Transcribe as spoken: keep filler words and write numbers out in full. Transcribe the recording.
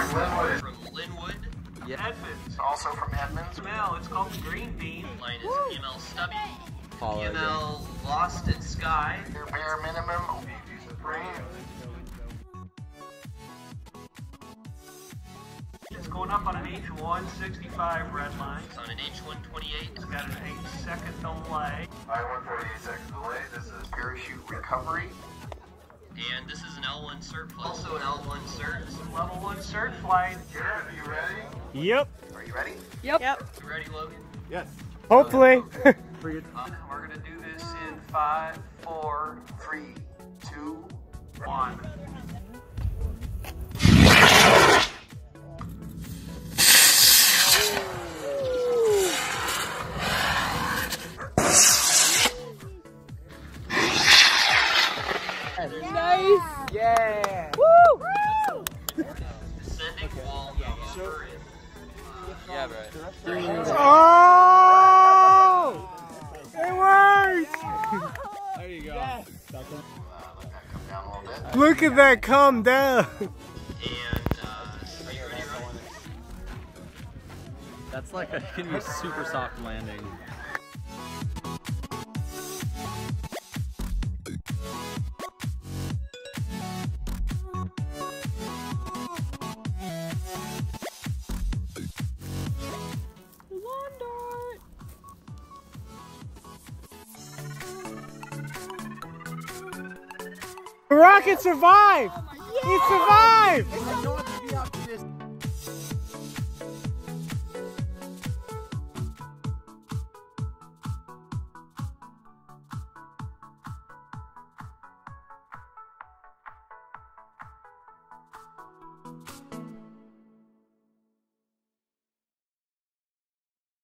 Linwood. From Linwood. Yeah. Edmonds. Also from Edmonds. Mel, it's called the Green Bean. Line is P M L Stubby. Paula P M L Lost at Sky. Your bare minimum. Supreme. It's going up on an H one sixty-five red line. It's on an H one twenty-eight. It's got an eight second delay. I one forty-eight second delay. This is parachute recovery. And this is an L one cert flight. Also an L one cert. Level one cert flight. Garrett, are you ready? Yep. Are you ready? Yep. Yep. You ready, Logan? Yes. Hopefully. Uh, we're gonna do this in five, four, three, two, one. Nice! Yeah. Woo! Descending wall number in. Yeah, bro. Oh! It worked! There you go. Yes. Uh, let that come down a little bit. Look at that come down. And, uh, are you ready, Ryan? That's like a can be super soft landing. The rocket survived! It survived!